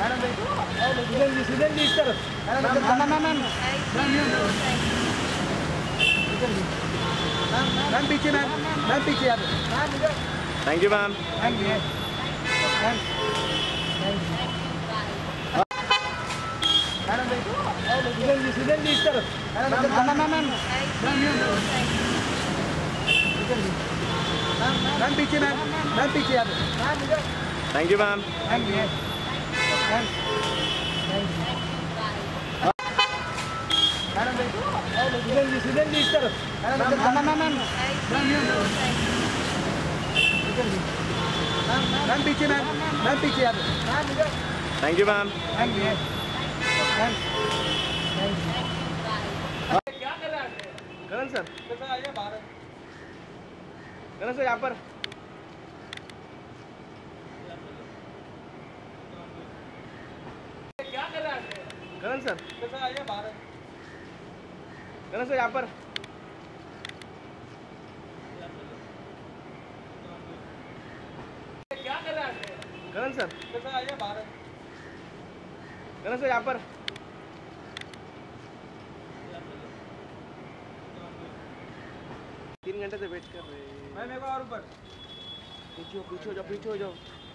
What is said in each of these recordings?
सुजन जी इस तरफ। मैम पीछे, मैम पीछे आप। Thank you ma'am. Sujan ji इस तरफ। मैम पीछे, मैम पीछे आप। Thank you ma'am. Sujan ji इस तरफ। मैम पीछे, मैम पीछे आप। Thank you ma'am. क्या कर रहा है करण सर? आइए बाहर। करण सर यहाँ पर। क्या कर रहा है करण सर? आइए बाहर। करण सर यहाँ पर। क्या कर रहा है करण सर? आइए बाहर। करण सर यहाँ पर। तीन घंटे से वेट कर रहे हैं। मैं मेरे को और ऊपर पीछे हो जाओ, पीछे हो जाओ।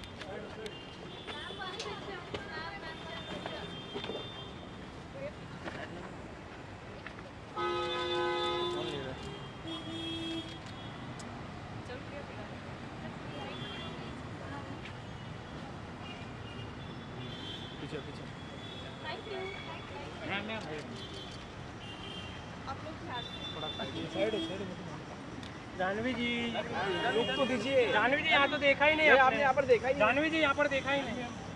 पीछे पीछे। Thank you. आप लोग थोड़ा साइड जानवी जी रुक तो दीजिए। जानवी जी यहाँ तो देखा ही नहीं आपने यहाँ पर देखा ही नहीं। जानवी जी यहाँ पर देखा ही नहीं।